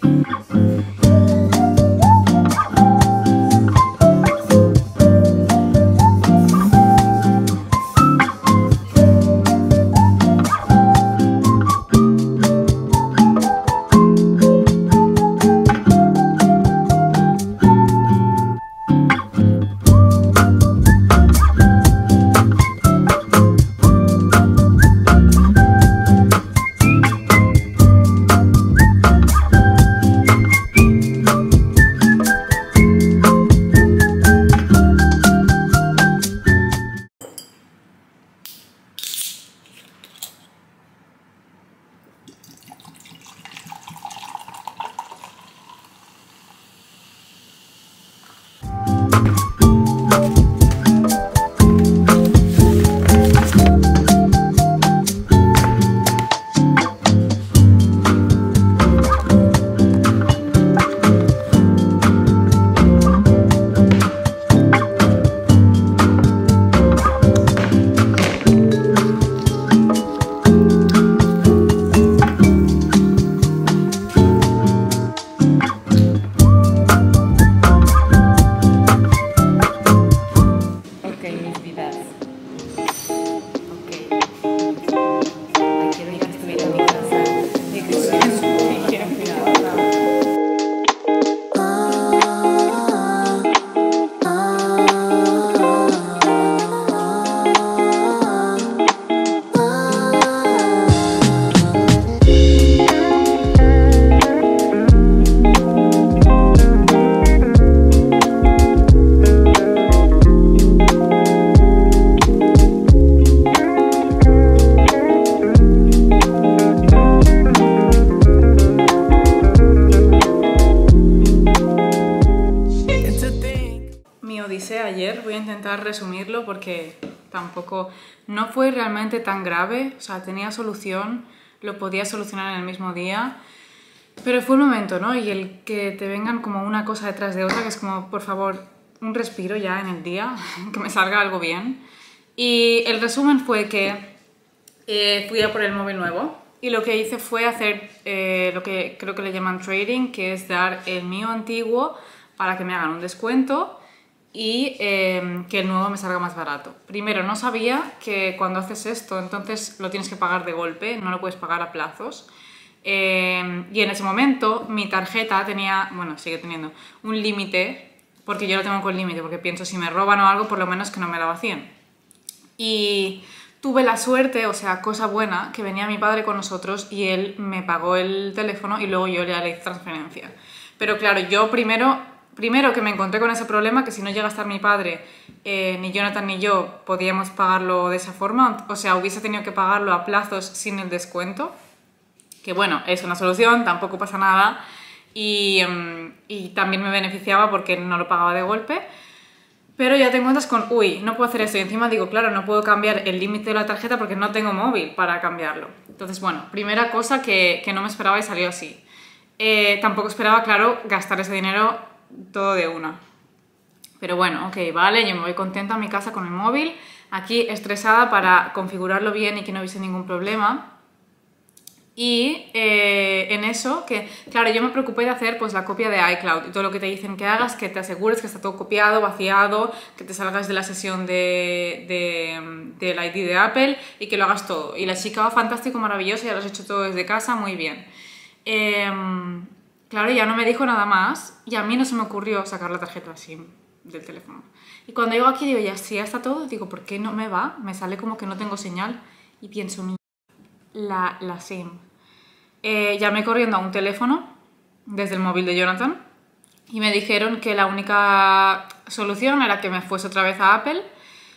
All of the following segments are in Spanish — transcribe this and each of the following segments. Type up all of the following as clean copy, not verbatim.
Voy a intentar resumirlo porque tampoco no fue realmente tan grave, o sea, tenía solución, lo podía solucionar en el mismo día, pero fue un momento, ¿no? Y el que te vengan como una cosa detrás de otra, que es como, por favor, un respiro ya en el día, que me salga algo bien. Y el resumen fue que fui a por el móvil nuevo y lo que hice fue hacer lo que creo que le llaman trading, que es dar el mío antiguo para que me hagan un descuento y que el nuevo me salga más barato. Primero, no sabía que cuando haces esto, entonces lo tienes que pagar de golpe, no lo puedes pagar a plazos. Y en ese momento mi tarjeta tenía, bueno, sigue teniendo un límite, porque yo lo tengo con límite, porque pienso si me roban o algo, por lo menos que no me la vacíen. Y tuve la suerte, o sea, cosa buena, que venía mi padre con nosotros y él me pagó el teléfono y luego yo le hice transferencia. Pero claro, yo primero que me encontré con ese problema, que si no llega a estar mi padre, ni Jonathan ni yo podíamos pagarlo de esa forma, o sea, hubiese tenido que pagarlo a plazos sin el descuento, que bueno, es una solución, tampoco pasa nada, y también me beneficiaba porque no lo pagaba de golpe, pero ya te encuentras con, uy, no puedo hacer esto, y encima digo, claro, no puedo cambiar el límite de la tarjeta porque no tengo móvil para cambiarlo. Entonces, bueno, primera cosa que no me esperaba y salió así. Tampoco esperaba, claro, gastar ese dinero todo de una. Pero bueno, ok, vale, yo me voy contenta a mi casa con el móvil, aquí estresada para configurarlo bien y que no hubiese ningún problema. Y en eso, que claro, yo me preocupé de hacer pues la copia de iCloud y todo lo que te dicen que hagas, que te asegures que está todo copiado, vaciado, que te salgas de la sesión del ID de Apple y que lo hagas todo. Y la chica va fantástico, maravilloso, ya lo has hecho todo desde casa, muy bien. Claro, ya no me dijo nada más y a mí no se me ocurrió sacar la tarjeta SIM del teléfono. Y cuando llego aquí digo, ya sí, ya está todo, digo, ¿por qué no me va? Me sale como que no tengo señal y pienso, la SIM. Llamé corriendo a un teléfono desde el móvil de Jonathan y me dijeron que la única solución era que me fuese otra vez a Apple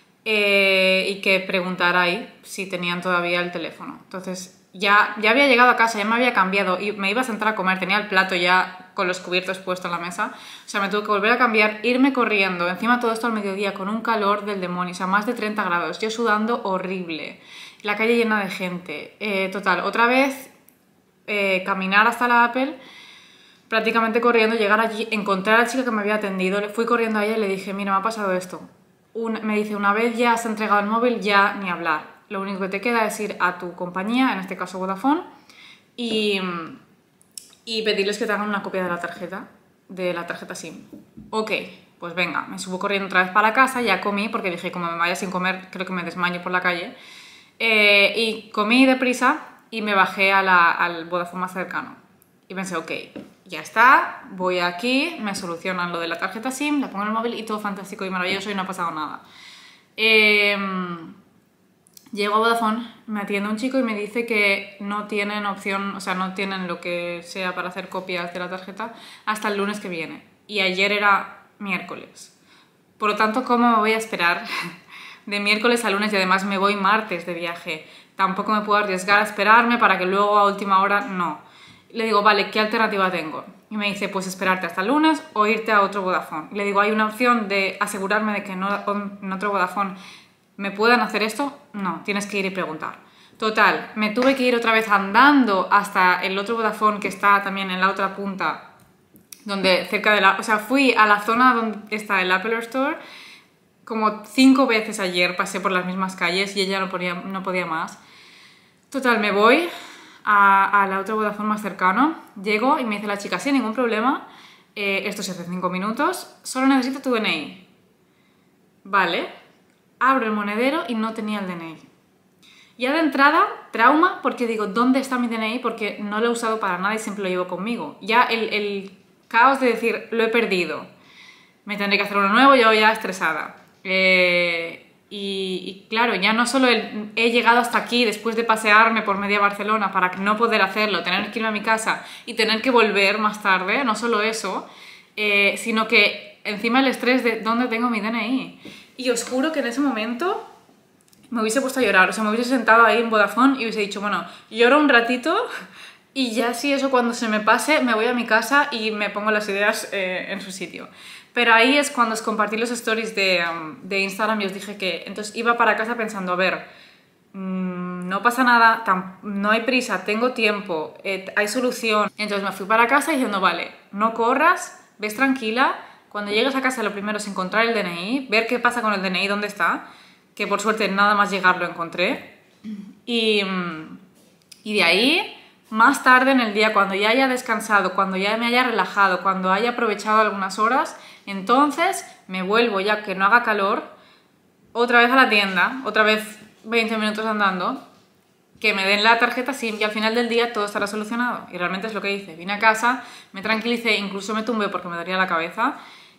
y que preguntara ahí si tenían todavía el teléfono. Entonces ya había llegado a casa, ya me había cambiado y me iba a sentar a comer, tenía el plato ya con los cubiertos puestos en la mesa, o sea, me tuve que volver a cambiar, irme corriendo, encima todo esto al mediodía con un calor del demonio, o sea, más de 30 grados, yo sudando horrible, la calle llena de gente, total, otra vez caminar hasta la Apple, prácticamente corriendo, llegar allí, encontrar a la chica que me había atendido, fui corriendo a ella y le dije, mira, me ha pasado esto, me dice, una vez ya has entregado el móvil, ya ni hablar. Lo único que te queda es ir a tu compañía, en este caso Vodafone, y y pedirles que te hagan una copia de la tarjeta SIM. Ok, pues venga, me subo corriendo otra vez para casa, ya comí, porque dije, como me vaya sin comer, creo que me desmayo por la calle. Y comí deprisa y me bajé al Vodafone más cercano. Y pensé, ok, ya está, voy aquí, me solucionan lo de la tarjeta SIM, la pongo en el móvil y todo fantástico y maravilloso y no ha pasado nada. Llego a Vodafone, me atiende un chico y me dice que no tienen opción, o sea, no tienen lo que sea para hacer copias de la tarjeta hasta el lunes que viene. Y ayer era miércoles. Por lo tanto, ¿cómo me voy a esperar de miércoles a lunes? Y además me voy martes de viaje. Tampoco me puedo arriesgar a esperarme para que luego a última hora no. Le digo, vale, ¿qué alternativa tengo? Y me dice, pues esperarte hasta el lunes o irte a otro Vodafone. Y le digo, ¿hay una opción de asegurarme de que en otro Vodafone me puedan hacer esto? No, tienes que ir y preguntar. Total, me tuve que ir otra vez andando hasta el otro Vodafone que está también en la otra punta, donde cerca de o sea, fui a la zona donde está el Apple Store como 5 veces ayer, pasé por las mismas calles y ella no podía más. Total, me voy a la otra Vodafone más cercano, llego y me dice la chica, sin ningún problema, esto se hace 5 minutos, solo necesito tu DNI. Vale, abro el monedero y no tenía el DNI. Ya de entrada, trauma, porque digo, ¿dónde está mi DNI? Porque no lo he usado para nada y siempre lo llevo conmigo. Ya el caos de decir, lo he perdido, me tendré que hacer uno nuevo, yo ya estresada. Y claro, ya no solo he llegado hasta aquí después de pasearme por media Barcelona para no poder hacerlo, tener que irme a mi casa y tener que volver más tarde, no solo eso, sino que encima el estrés de ¿dónde tengo mi DNI? Y os juro que en ese momento me hubiese puesto a llorar, o sea, me hubiese sentado ahí en Vodafone y hubiese dicho, bueno, lloro un ratito y ya si eso cuando se me pase me voy a mi casa y me pongo las ideas en su sitio. Pero ahí es cuando os compartí los stories de Instagram y os dije que entonces iba para casa pensando, a ver, no pasa nada, no hay prisa, tengo tiempo, hay solución. Entonces me fui para casa diciendo, vale, no corras, ves tranquila, cuando llegues a casa lo primero es encontrar el DNI, ver qué pasa con el DNI, dónde está, que por suerte nada más llegar lo encontré. Y de ahí, más tarde en el día, cuando ya haya descansado, cuando ya me haya relajado, cuando haya aprovechado algunas horas, entonces me vuelvo, ya que no haga calor, otra vez a la tienda, otra vez 20 minutos andando, que me den la tarjeta SIM y al final del día todo estará solucionado. Y realmente es lo que hice. Vine a casa, me tranquilicé, incluso me tumbé porque me dolía la cabeza.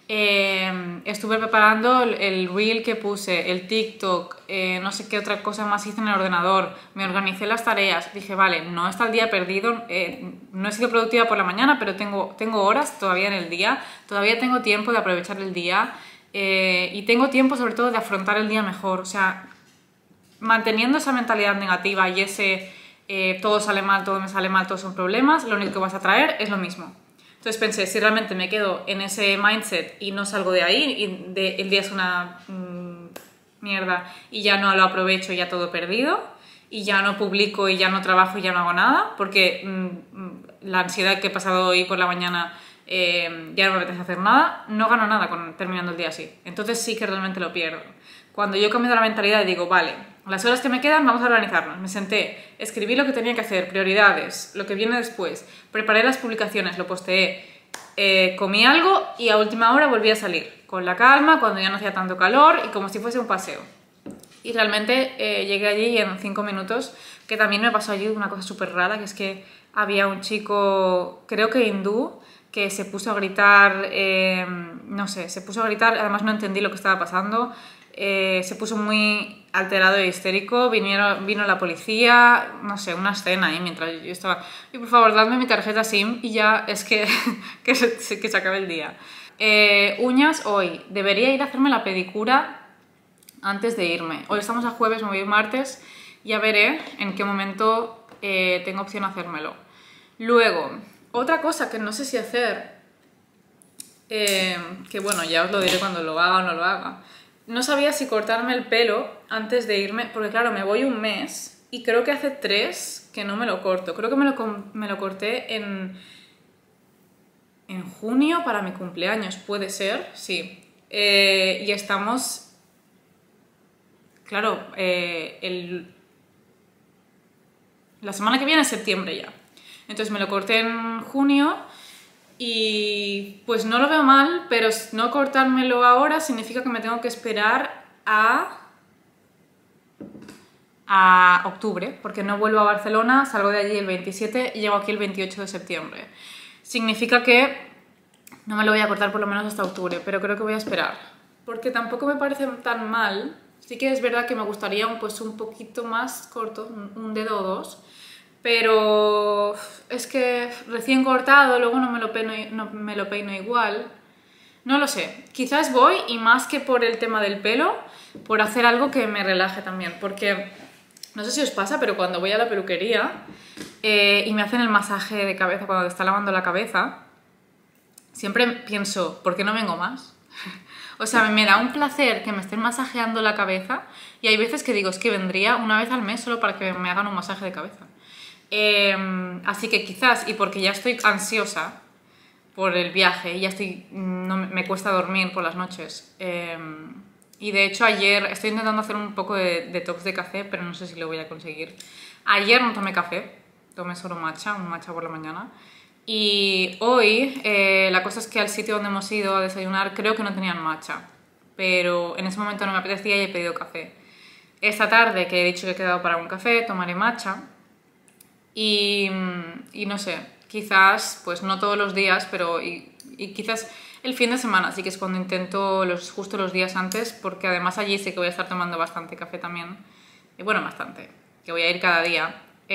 Estuve preparando el reel que puse, el TikTok, no sé qué otra cosa más hice en el ordenador, me organicé las tareas, dije, vale, no está el día perdido, no he sido productiva por la mañana, pero tengo horas todavía en el día, todavía tengo tiempo de aprovechar el día y tengo tiempo sobre todo de afrontar el día mejor, o sea, manteniendo esa mentalidad negativa y ese todo sale mal, todo me sale mal, todos son problemas, lo único que vas a traer es lo mismo. Entonces pensé, si realmente me quedo en ese mindset y no salgo de ahí, y el día es una mierda y ya no lo aprovecho, ya todo perdido, y ya no publico y ya no trabajo y ya no hago nada, porque la ansiedad que he pasado hoy por la mañana ya no me apetece hacer nada, no gano nada terminando el día así. Entonces sí que realmente lo pierdo. Cuando yo cambio la mentalidad y digo, vale, las horas que me quedan vamos a organizarnos. Me senté, escribí lo que tenía que hacer, prioridades, lo que viene después, preparé las publicaciones, lo posteé, comí algo y a última hora volví a salir, con la calma, cuando ya no hacía tanto calor y como si fuese un paseo. Y realmente llegué allí y en 5 minutos, que también me pasó allí una cosa súper rara, que es que había un chico, creo que hindú, que se puso a gritar, no sé, se puso a gritar, además no entendí lo que estaba pasando, se puso muy alterado e histérico, vino la policía, no sé, una escena ahí mientras yo estaba, y por favor, dadme mi tarjeta SIM y ya es que se acabe el día. Uñas hoy, debería ir a hacerme la pedicura antes de irme. Hoy estamos a jueves, me voy martes, ya veré en qué momento tengo opción a hacérmelo. Luego, otra cosa que no sé si hacer, que bueno, ya os lo diré cuando lo haga o no lo haga. No sabía si cortarme el pelo antes de irme, porque claro, me voy un mes y creo que hace 3 que no me lo corto. Creo que me lo corté en junio para mi cumpleaños, puede ser, sí. Y estamos, claro, la semana que viene es septiembre ya. Entonces me lo corté en junio y pues no lo veo mal, pero no cortármelo ahora significa que me tengo que esperar a octubre, porque no vuelvo a Barcelona, salgo de allí el 27 y llego aquí el 28 de septiembre. Significa que no me lo voy a cortar por lo menos hasta octubre, pero creo que voy a esperar, porque tampoco me parece tan mal. Sí que es verdad que me gustaría pues un poquito más corto, un dedo o dos, pero es que recién cortado, luego no me lo peino igual. No lo sé, quizás voy, y más que por el tema del pelo, por hacer algo que me relaje también, porque no sé si os pasa, pero cuando voy a la peluquería y me hacen el masaje de cabeza cuando te está lavando la cabeza, siempre pienso, ¿por qué no vengo más? O sea, me da un placer que me estén masajeando la cabeza, y hay veces que digo, es que vendría una vez al mes solo para que me hagan un masaje de cabeza. Así que quizás, y porque ya estoy ansiosa por el viaje, y ya me cuesta dormir por las noches. Y de hecho ayer estoy intentando hacer un poco de detox de café, pero no sé si lo voy a conseguir. Ayer no tomé café, tomé solo matcha, un matcha por la mañana. Y hoy la cosa es que al sitio donde hemos ido a desayunar creo que no tenían matcha, pero en ese momento no me apetecía y he pedido café. Esta tarde, que he dicho que he quedado para un café, tomaré matcha y no sé, quizás, pues no todos los días, pero y quizás el fin de semana, así que es cuando intento justo los días antes, porque además allí sé que voy a estar tomando bastante café también, y bueno, bastante, que voy a ir cada día.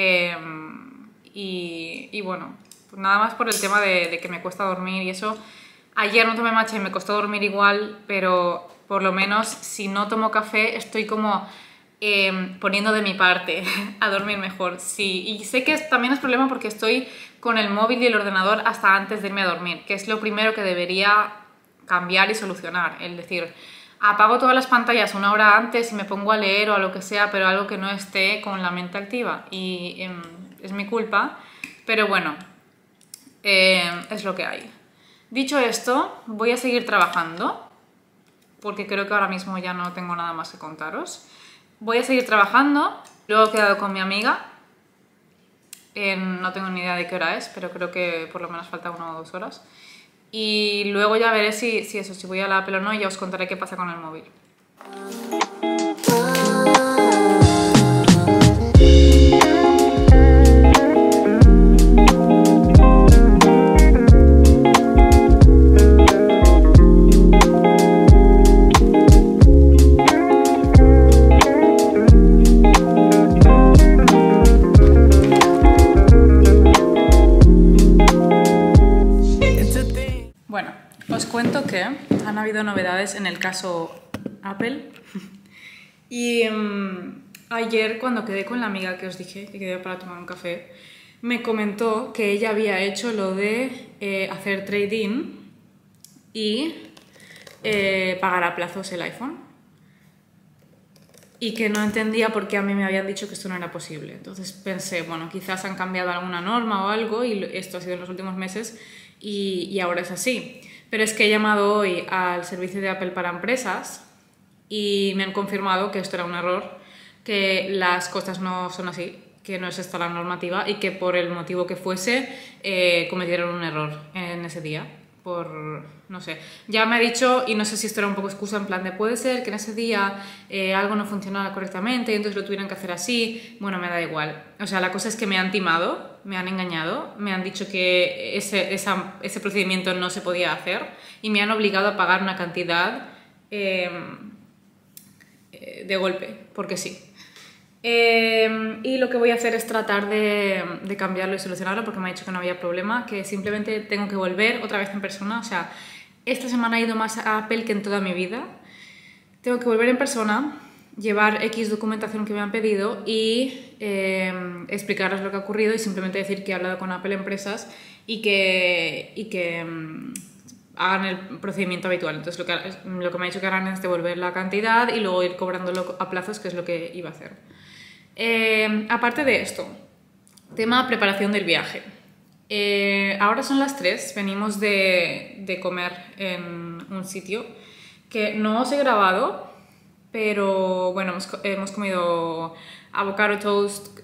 Y bueno, pues nada más por el tema de que me cuesta dormir y eso. Ayer no tomé matcha y me costó dormir igual, pero por lo menos si no tomo café estoy como poniendo de mi parte a dormir mejor. Sí, y sé que también es problema porque estoy con el móvil y el ordenador hasta antes de irme a dormir, que es lo primero que debería cambiar y solucionar. Es decir, apago todas las pantallas una hora antes y me pongo a leer o a lo que sea, pero algo que no esté con la mente activa. Y es mi culpa, pero bueno, es lo que hay. Dicho esto, voy a seguir trabajando, porque creo que ahora mismo ya no tengo nada más que contaros. Voy a seguir trabajando, luego he quedado con mi amiga, no tengo ni idea de qué hora es, pero creo que por lo menos falta 1 o 2 horas. Y luego ya veré si voy a la Apple o no, y ya os contaré qué pasa con el móvil. Bueno, os cuento que han habido novedades en el caso Apple. Y ayer, cuando quedé con la amiga que os dije que quedé para tomar un café, me comentó que ella había hecho lo de hacer trade-in y pagar a plazos el iPhone. Y que no entendía por qué a mí me habían dicho que esto no era posible. Entonces pensé, bueno, quizás han cambiado alguna norma o algo, y esto ha sido en los últimos meses, y ahora es así. Pero es que he llamado hoy al servicio de Apple para empresas y me han confirmado que esto era un error, que las cosas no son así, que no es esta la normativa, y que por el motivo que fuese cometieron un error en ese día. No sé, ya me ha dicho, y no sé si esto era un poco excusa, en plan de puede ser que en ese día algo no funcionara correctamente y entonces lo tuvieran que hacer así. Bueno, me da igual. O sea, la cosa es que me han timado, me han engañado, me han dicho que ese procedimiento no se podía hacer y me han obligado a pagar una cantidad de golpe, porque sí. Y lo que voy a hacer es tratar de cambiarlo y solucionarlo, porque me ha dicho que no había problema, que simplemente tengo que volver otra vez en persona. O sea, esta semana he ido más a Apple que en toda mi vida. Tengo que volver en persona, llevar X documentación que me han pedido y explicarles lo que ha ocurrido, y simplemente decir que he hablado con Apple Empresas y que hagan el procedimiento habitual. Entonces lo que me ha dicho que harán es devolver la cantidad y luego ir cobrándolo a plazos, que es lo que iba a hacer. Aparte de esto, tema preparación del viaje. Ahora son las 3, venimos de comer en un sitio que no os he grabado pero bueno, hemos comido avocado toast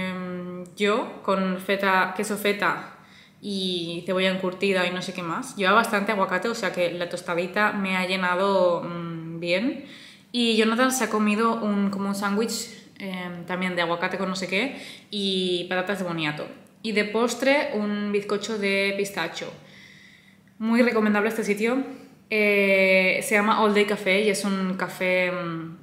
yo con feta, queso feta y cebolla encurtida y no sé qué más. Lleva bastante aguacate, o sea que la tostadita me ha llenado bien. Y Jonathan se ha comido como un sándwich también de aguacate con no sé qué y patatas de boniato. Y de postre un bizcocho de pistacho. Muy recomendable este sitio. Se llama All Day Café y es un café,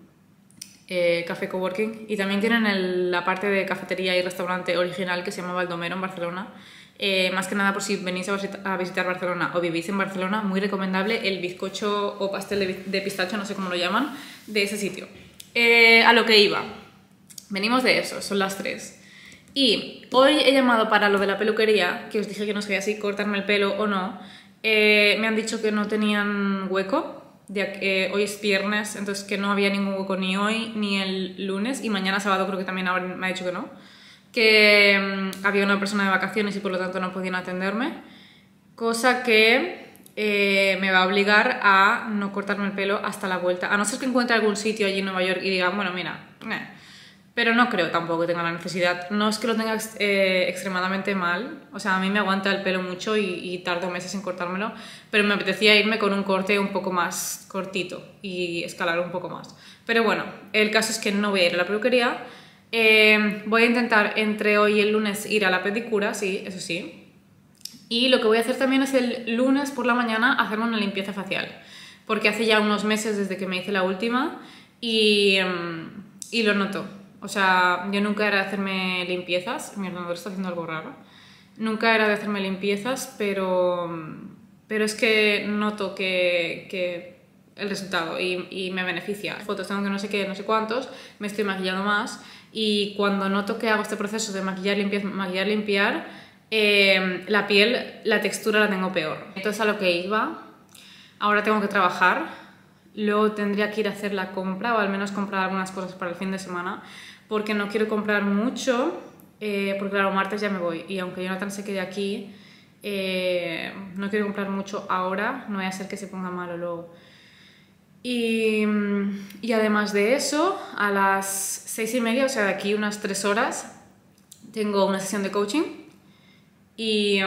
café coworking. Y también tienen la parte de cafetería y restaurante original que se llama Baldomero en Barcelona. Más que nada por si venís a visitar Barcelona o vivís en Barcelona, muy recomendable el bizcocho o pastel de pistacho, no sé cómo lo llaman, de ese sitio. A lo que iba. Venimos de eso, son las 3. Y hoy he llamado para lo de la peluquería, que os dije que no sabía si cortarme el pelo o no. Me han dicho que no tenían hueco, hoy es viernes, entonces que no había ningún hueco ni hoy ni el lunes, y mañana sábado creo que también me ha dicho que no, que había una persona de vacaciones y por lo tanto no podían atenderme, cosa que me va a obligar a no cortarme el pelo hasta la vuelta, a no ser que encuentre algún sitio allí en Nueva York y diga, bueno, mira, pero no creo tampoco que tenga la necesidad. No es que lo tenga extremadamente mal, o sea, a mí me aguanta el pelo mucho y tardo meses en cortármelo, pero me apetecía irme con un corte un poco más cortito y escalar un poco más. Pero bueno, el caso es que no voy a ir a la peluquería. Voy a intentar entre hoy y el lunes ir a la pedicura, sí, eso sí. Y lo que voy a hacer también es el lunes por la mañana hacerme una limpieza facial, porque hace ya unos meses desde que me hice la última y lo noto. O sea, yo nunca era de hacerme limpiezas, mi ordenador está haciendo algo raro. Nunca era de hacerme limpiezas, pero es que noto que el resultado y me beneficia. Fotos tengo que no sé qué, no sé cuántos, me estoy maquillando más y cuando noto que hago este proceso de maquillar, limpiar, la piel, la textura la tengo peor. Entonces a lo que iba, ahora tengo que trabajar. Luego tendría que ir a hacer la compra o al menos comprar algunas cosas para el fin de semana porque no quiero comprar mucho porque claro, martes ya me voy y aunque Jonathan se quede aquí no quiero comprar mucho ahora, no vaya a ser que se ponga malo luego. Y además de eso, a las 6:30, o sea de aquí unas 3 horas, tengo una sesión de coaching y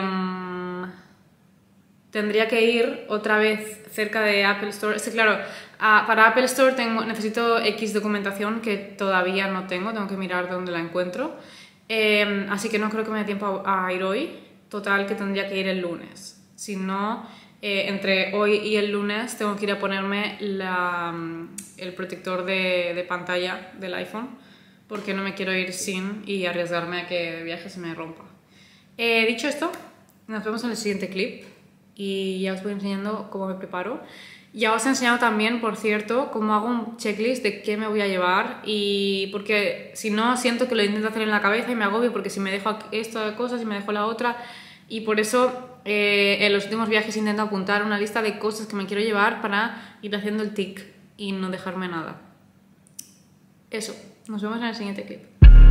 tendría que ir otra vez cerca de Apple Store. Es que claro, para Apple Store necesito X documentación que todavía no tengo que mirar dónde la encuentro. Así que no creo que me dé tiempo a ir hoy. Total, que tendría que ir el lunes. Si no, entre hoy y el lunes tengo que ir a ponerme el protector de pantalla del iPhone, porque no me quiero ir sin y arriesgarme a que de viaje se me rompa. Dicho esto, nos vemos en el siguiente clip y ya os voy enseñando cómo me preparo. Ya os he enseñado también, por cierto, cómo hago un checklist de qué me voy a llevar y porque si no siento que lo intento hacer en la cabeza y me agobio porque si me dejo esta cosa, si me dejo la otra y por eso en los últimos viajes intento apuntar una lista de cosas que me quiero llevar para ir haciendo el tic y no dejarme nada. Eso, nos vemos en el siguiente clip.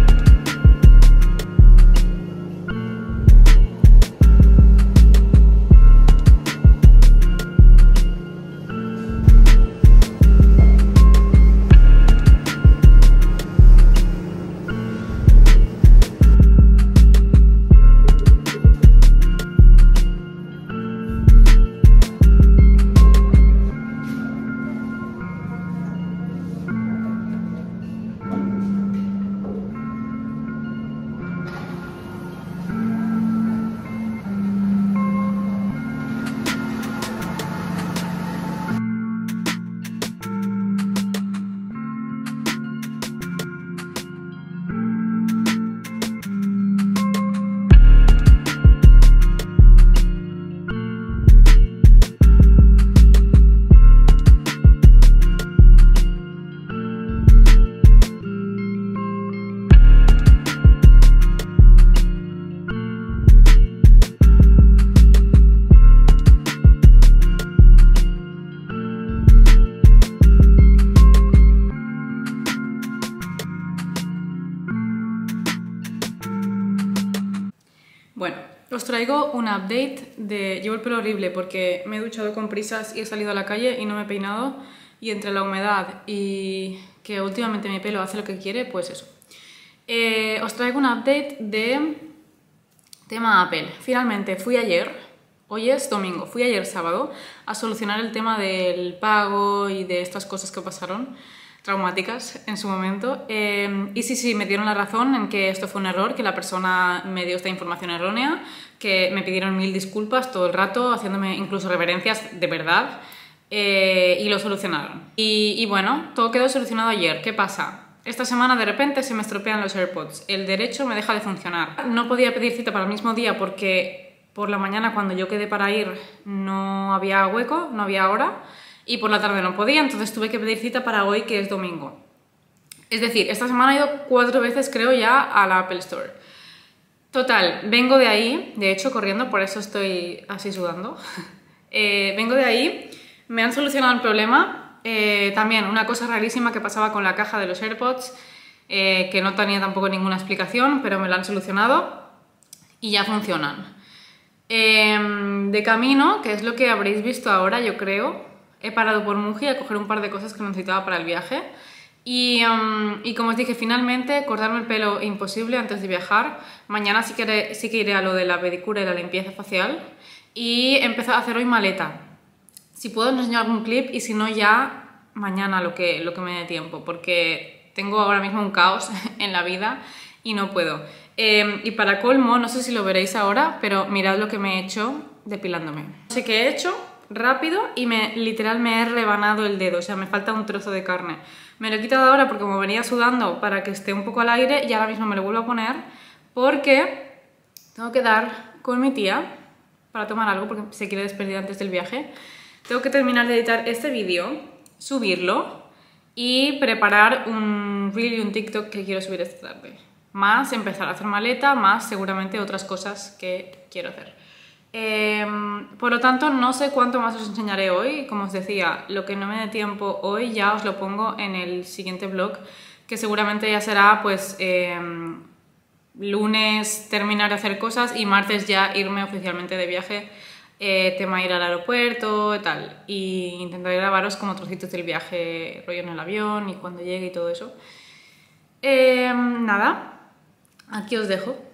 Bueno, os traigo un update de... Llevo el pelo horrible porque me he duchado con prisas y he salido a la calle y no me he peinado, y entre la humedad y que últimamente mi pelo hace lo que quiere, pues eso. Os traigo un update de tema Apple. Finalmente fui ayer, hoy es domingo, fui ayer sábado a solucionar el tema del pago y de estas cosas que pasaron traumáticas en su momento. Y sí, me dieron la razón en que esto fue un error, que la persona me dio esta información errónea, que me pidieron 1000 disculpas todo el rato, haciéndome incluso reverencias de verdad, y lo solucionaron. Y bueno, todo quedó solucionado ayer. ¿Qué pasa? Esta semana de repente se me estropean los AirPods, el derecho me deja de funcionar. No podía pedir cita para el mismo día porque por la mañana cuando yo quedé para ir no había hueco, no había hora, y por la tarde no podía, entonces tuve que pedir cita para hoy, que es domingo. Es decir, esta semana he ido 4 veces creo ya a la Apple Store. Total, vengo de ahí, de hecho corriendo, por eso estoy así sudando. Vengo de ahí, me han solucionado el problema. También una cosa rarísima que pasaba con la caja de los AirPods, que no tenía tampoco ninguna explicación, pero me la han solucionado y ya funcionan. De camino, que es lo que habréis visto ahora, yo creo, he parado por Muji a coger un par de cosas que necesitaba para el viaje. Y como os dije, finalmente cortarme el pelo imposible antes de viajar. Mañana sí que iré a lo de la pedicura y la limpieza facial. Y empezar a hacer hoy maleta. Si puedo os enseño algún clip y si no ya mañana lo que me dé tiempo. Porque tengo ahora mismo un caos en la vida y no puedo. Y para colmo, no sé si lo veréis ahora, pero mirad lo que me he hecho depilándome. No sé qué he hecho, rápido, y literal me he rebanado el dedo, o sea, me falta un trozo de carne. Me lo he quitado ahora porque como venía sudando para que esté un poco al aire y ahora mismo me lo vuelvo a poner porque tengo que dar con mi tía para tomar algo porque se quiere despedir antes del viaje. Tengo que terminar de editar este vídeo, subirlo y preparar un reel y un TikTok que quiero subir esta tarde. Más empezar a hacer maleta, más seguramente otras cosas que quiero hacer. Por lo tanto, no sé cuánto más os enseñaré hoy. Como os decía, lo que no me dé tiempo hoy ya os lo pongo en el siguiente vlog, que seguramente ya será pues lunes terminar de hacer cosas y martes ya irme oficialmente de viaje, tema ir al aeropuerto y tal. Y intentaré grabaros como trocitos del viaje, rollo en el avión y cuando llegue y todo eso. Nada, aquí os dejo.